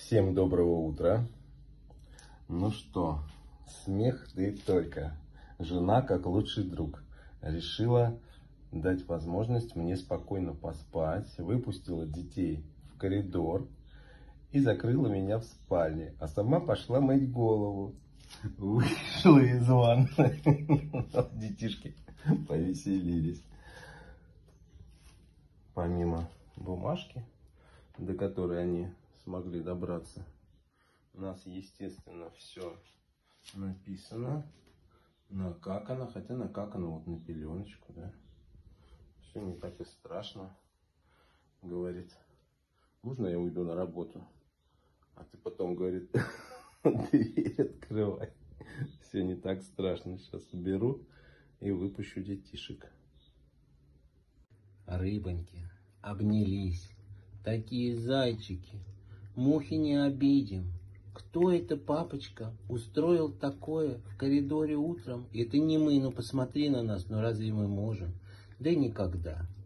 Всем доброго утра. Ну что, смех, да и только. Жена, как лучший друг, решила дать возможность мне спокойно поспать, выпустила детей в коридор и закрыла меня в спальне, а сама пошла мыть голову. Вышла из ванны. Детишки повеселились. Помимо бумажки, до которой они смогли добраться, у нас, естественно, все написано, накакано, хотя накакано вот на пеленочку, да. Все не так и страшно. Говорит, можно я уйду на работу? А ты потом, говорит, дверь открывай. Все не так страшно. Сейчас уберу и выпущу детишек. Рыбоньки обнялись, такие зайчики, мухи не обидим. Кто это, папочка, устроил такое в коридоре утром? Это не мы, ну посмотри на нас, ну разве мы можем? Да никогда.